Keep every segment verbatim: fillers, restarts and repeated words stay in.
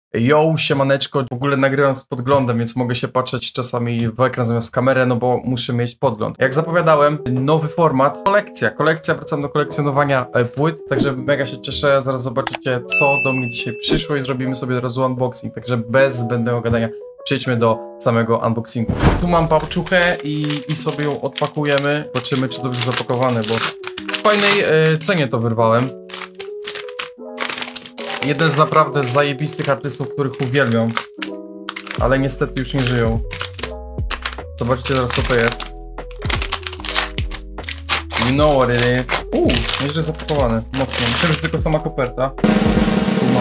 Yo, siemaneczko, w ogóle nagrywam z podglądem, więc mogę się patrzeć czasami w ekran zamiast w kamerę, no bo muszę mieć podgląd. Jak zapowiadałem, nowy format, kolekcja, kolekcja, wracam do kolekcjonowania płyt, także mega się cieszę, zaraz zobaczycie, co do mnie dzisiaj przyszło i zrobimy sobie od razu unboxing, także bez zbędnego gadania przejdźmy do samego unboxingu. Tu mam papczuchę i, i sobie ją odpakujemy, zobaczymy, czy dobrze zapakowane, bo w fajnej e, cenie to wyrwałem. Jeden z naprawdę zajebistych artystów, których uwielbiam, ale niestety już nie żyją. Zobaczcie teraz, co to jest. You know what it is. Uuu, nieźle zapakowane, mocno. Myślę, że tylko sama koperta. Tu mam.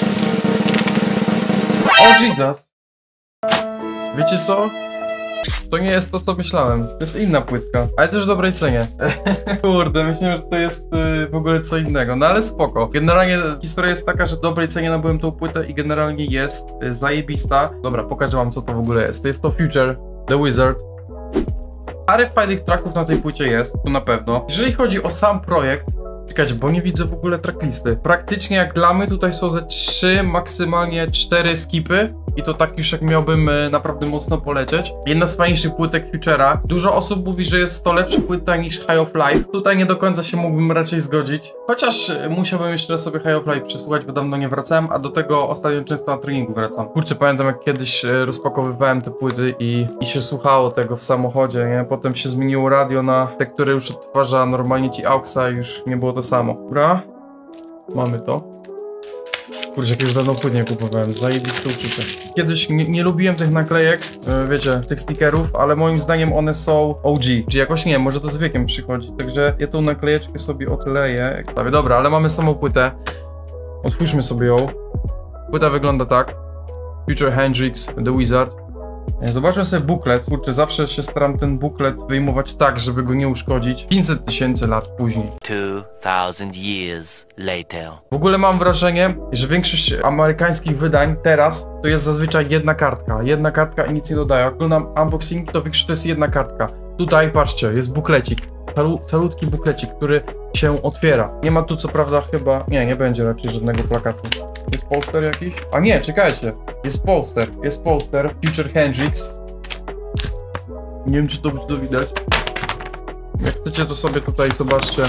O Jesus! Wiecie co? To nie jest to, co myślałem. To jest inna płytka, ale też w dobrej cenie. Kurde, myślałem, że to jest yy, w ogóle co innego, no ale spoko. Generalnie historia jest taka, że w dobrej cenie nabyłem tą płytę i generalnie jest yy, zajebista. Dobra, pokażę wam, co to w ogóle jest. To jest to Future, The Wizard. Parę fajnych tracków na tej płycie jest, to na pewno. Jeżeli chodzi o sam projekt, czekajcie, bo nie widzę w ogóle tracklisty. Praktycznie jak dla mnie tutaj są ze trzy, maksymalnie cztery skipy. I to tak już jak miałbym e, naprawdę mocno polecieć. Jedna z fajniejszych płytek Future'a. Dużo osób mówi, że jest to lepsza płyta niż High of Life. Tutaj nie do końca się mógłbym raczej zgodzić. Chociaż e, musiałbym jeszcze raz sobie High of Life przesłuchać, bo dawno nie wracałem, a do tego ostatnio często na treningu wracam. Kurczę, pamiętam jak kiedyś e, rozpakowywałem te płyty i, i się słuchało tego w samochodzie, nie? Potem się zmieniło radio na te, które już odtwarza normalnie ci AUXa i już nie było to samo. Dobra? Mamy to. Kurczę, jak już dawno płyt nie kupowałem, zajebiste uczucie. Kiedyś nie, nie lubiłem tych naklejek, yy, wiecie, tych stickerów, ale moim zdaniem one są O G. Czy jakoś nie, może to z wiekiem przychodzi, także ja tą naklejeczkę sobie odleję. Dobra, ale mamy samą płytę. Otwórzmy sobie ją. Płyta wygląda tak. Future Hendrix, The Wizard. Zobaczmy sobie buklet. Kurczę, zawsze się staram ten buklet wyjmować tak, żeby go nie uszkodzić. pięćset tysięcy lat później. two thousand years later. W ogóle mam wrażenie, że większość amerykańskich wydań teraz to jest zazwyczaj jedna kartka. Jedna kartka i nic nie dodaję. Jak oglądam unboxing, to większość to jest jedna kartka. Tutaj, patrzcie, jest buklecik. Calu, calutki buklecik, który się otwiera. Nie ma tu co prawda chyba... Nie, nie będzie raczej żadnego plakatu. Jest poster jakiś? A nie, czekajcie. Jest poster, jest poster. Future Hendrix. Nie wiem, czy dobrze to widać. Jak chcecie, to sobie tutaj zobaczcie.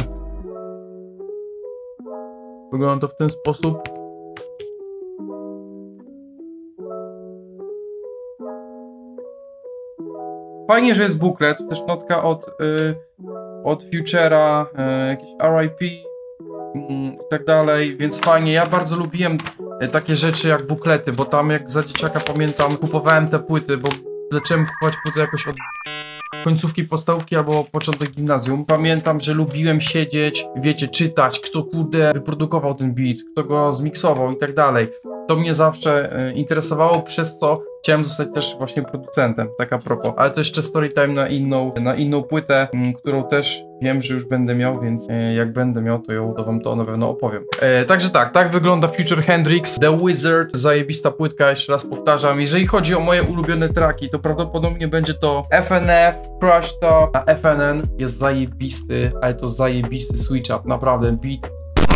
Wygląda to w ten sposób. Fajnie, że jest buklet. Też notka od, yy, od Future'a, yy, jakiś R I P yy, i tak dalej, więc fajnie. Ja bardzo lubiłem yy, takie rzeczy jak buklety, bo tam jak za dzieciaka pamiętam, kupowałem te płyty, bo zacząłem kupować płyty jakoś od końcówki podstawówki albo początek gimnazjum. Pamiętam, że lubiłem siedzieć, wiecie, czytać, kto kurde wyprodukował ten beat, kto go zmiksował i tak dalej. To mnie zawsze y, interesowało, przez co chciałem zostać też właśnie producentem, tak a propos. Ale to jeszcze storytime na inną, na inną płytę, y, którą też wiem, że już będę miał, więc y, jak będę miał, to ją to wam to na pewno opowiem. Y, także tak, tak wygląda Future Hendrix, The Wizard, zajebista płytka, jeszcze raz powtarzam. Jeżeli chodzi o moje ulubione traki, to prawdopodobnie będzie to F N F, Crush to, a F N N jest zajebisty, ale to zajebisty switch up, naprawdę beat.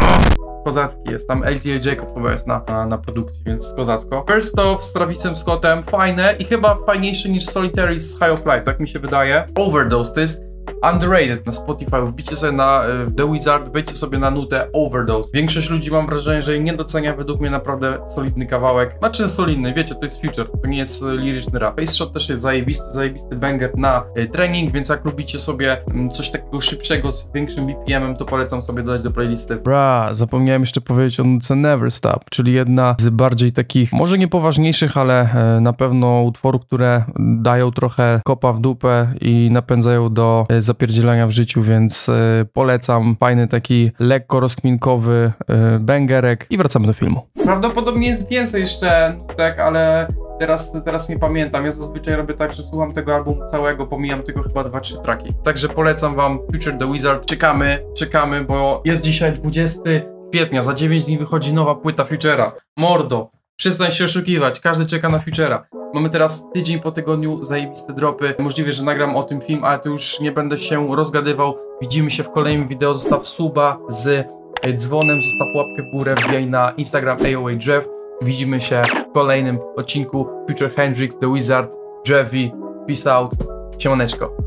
Kozacki jest, tam L T A Jacob chyba jest na, na, na produkcji, więc kozacko. First Off z Travisem Scottem, fajne i chyba fajniejsze niż Solitary z High of Life, tak mi się wydaje. Overdose to jest underrated na Spotify, wbicie sobie na y, The Wizard, wejdźcie sobie na nutę Overdose. Większość ludzi, mam wrażenie, że jej nie docenia, według mnie naprawdę solidny kawałek. Znaczy solidny, wiecie, to jest Future, to nie jest y, liryczny rap. Face Shot też jest zajebisty, zajebisty banger na y, trening, więc jak lubicie sobie y, coś takiego szybszego z większym B P M-em, to polecam sobie dodać do playlisty. Bra, zapomniałem jeszcze powiedzieć o nutce Never Stop, czyli jedna z bardziej takich, może nie poważniejszych, ale y, na pewno utworów, które dają trochę kopa w dupę i napędzają do y, zapierdzielania w życiu, więc y, polecam. Fajny taki lekko rozkminkowy y, bangerek i wracamy do filmu. Prawdopodobnie jest więcej jeszcze nutek, ale teraz, teraz nie pamiętam. Ja zazwyczaj robię tak, że słucham tego albumu całego, pomijam tylko chyba dwa trzy traki. Także polecam wam Future The Wizard. Czekamy, czekamy, bo jest dzisiaj dwudziestego kwietnia, za dziewięć dni wychodzi nowa płyta Future'a. Mordo, przestań się oszukiwać, każdy czeka na Future'a. Mamy teraz tydzień po tygodniu, zajebiste dropy. Możliwe, że nagram o tym film, ale to już nie będę się rozgadywał. Widzimy się w kolejnym wideo. Zostaw suba z dzwonem, zostaw łapkę w górę, wbijaj na Instagram A O A Drzew. Widzimy się w kolejnym odcinku Future Hendrix, The Wizard, Jevi. Peace out. Siemaneczko.